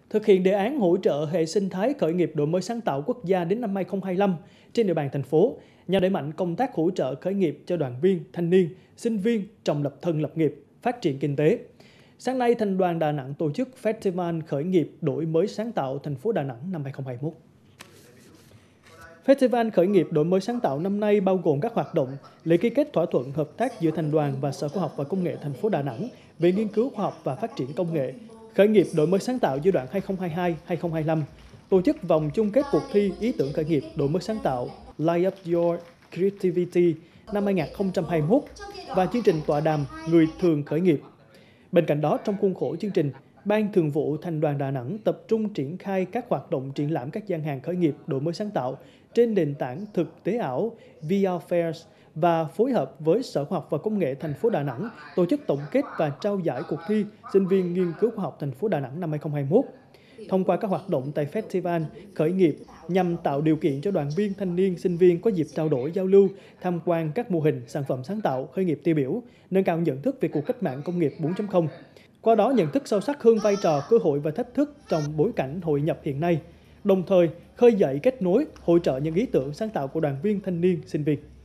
Thực hiện đề án hỗ trợ hệ sinh thái khởi nghiệp đổi mới sáng tạo quốc gia đến năm 2025 trên địa bàn thành phố, nhằm đẩy mạnh công tác hỗ trợ khởi nghiệp cho đoàn viên, thanh niên, sinh viên trong lập thân lập nghiệp, phát triển kinh tế. Sáng nay, Thành đoàn Đà Nẵng tổ chức Festival Khởi nghiệp đổi mới sáng tạo thành phố Đà Nẵng năm 2021. Festival Khởi nghiệp đổi mới sáng tạo năm nay bao gồm các hoạt động lễ ký kết thỏa thuận hợp tác giữa Thành đoàn và Sở Khoa học và Công nghệ thành phố Đà Nẵng về nghiên cứu khoa học và phát triển công nghệ, khởi nghiệp đổi mới sáng tạo giai đoạn 2022-2025, tổ chức vòng chung kết cuộc thi ý tưởng khởi nghiệp đổi mới sáng tạo Light Up Your Creativity năm 2021 và chương trình tọa đàm Người thường khởi nghiệp. Bên cạnh đó, trong khuôn khổ chương trình, Ban Thường vụ Thành đoàn Đà Nẵng tập trung triển khai các hoạt động triển lãm các gian hàng khởi nghiệp đổi mới sáng tạo trên nền tảng thực tế ảo VR Fairs và phối hợp với Sở Khoa học và Công nghệ thành phố Đà Nẵng tổ chức tổng kết và trao giải cuộc thi sinh viên nghiên cứu khoa học thành phố Đà Nẵng năm 2021. Thông qua các hoạt động tại Festival Khởi nghiệp nhằm tạo điều kiện cho đoàn viên, thanh niên, sinh viên có dịp trao đổi, giao lưu, tham quan các mô hình, sản phẩm sáng tạo, khởi nghiệp tiêu biểu, nâng cao nhận thức về cuộc cách mạng công nghiệp 4.0. Qua đó nhận thức sâu sắc hơn vai trò, cơ hội và thách thức trong bối cảnh hội nhập hiện nay, đồng thời khơi dậy kết nối, hỗ trợ những ý tưởng sáng tạo của đoàn viên, thanh niên, sinh viên.